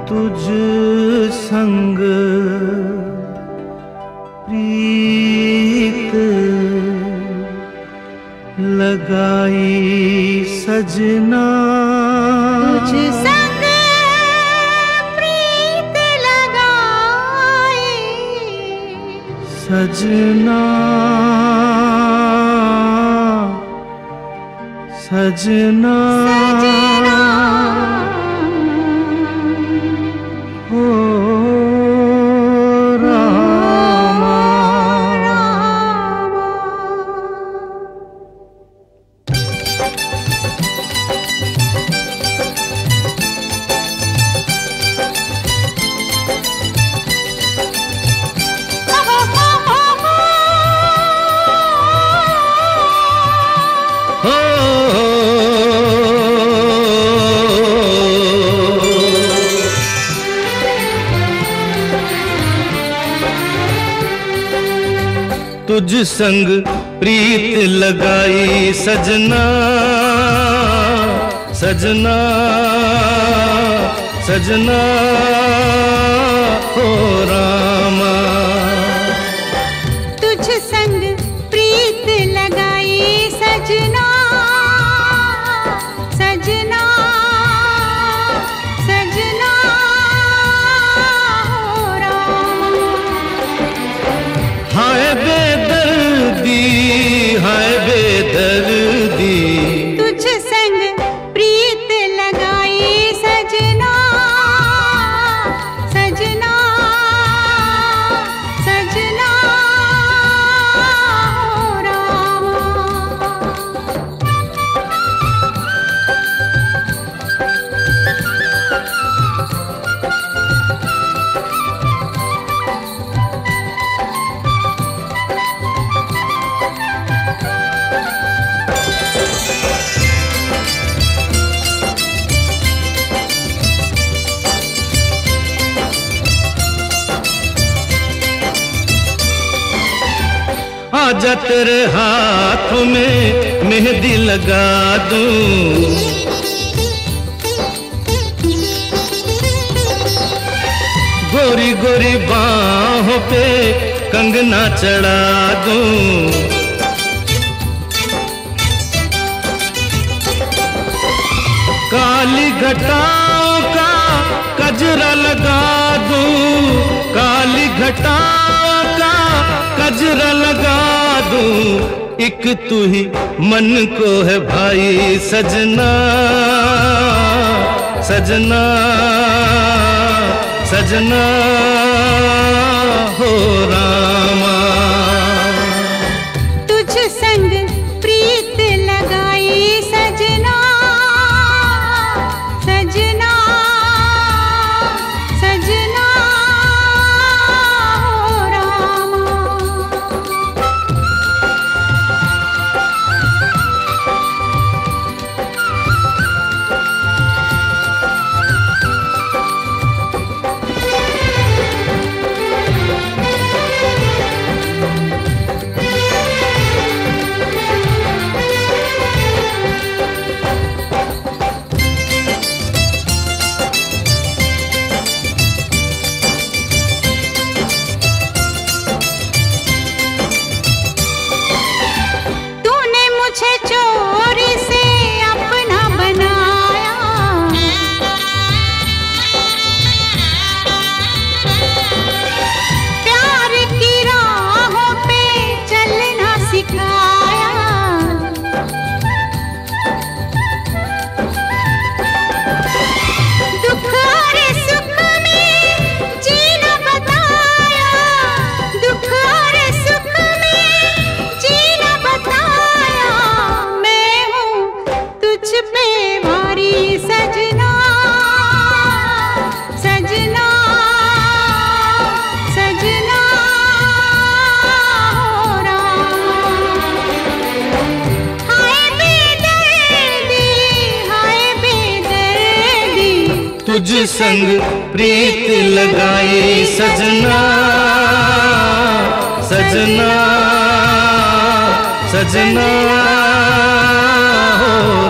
तुझ संग प्रीत लगाई सजना, तुझ संग प्रीत लगाई सजना, सजना, सजना हो रामा। तुझ संग प्रीत लगाई सजना, सजना, सजना, हो रामा। तुझ संग प्रीत लगाई सजना, सजना, सजना हो रामा। हाय बेदर्दी, हाय बेदर्दी, तुझ संग प्रीत लगाई सजना, सजना, सजना हो रामा। आजा तेरे हाथों में मेहंदी लगा दूं, गोरी गोरी बाहों पे कंगना चढ़ा दूं, काली घटाओं का कजरा लगा दूं, काली घटाओं का कजरा लगा दूं, एक तू ही मन को है भाई सजना, सजना, सजना, हो रामा। तुझ संग प्रीत लगाई सजना, सजना, सजना हो रामा। तूने मुझे चोरी से अपना बनाया, प्यार की राहों पे चलना सिखाया, दुख और सुख में जीना बताया, दुख और सुख में जीना बताया। मैं हूँ तुझ पे भारी सजना, सजना, सजना हो रामा। हाय बेदर्दी, हाय बेदर्दी, तुझ संग प्रीत लगाई सजना, सजना, सजना हो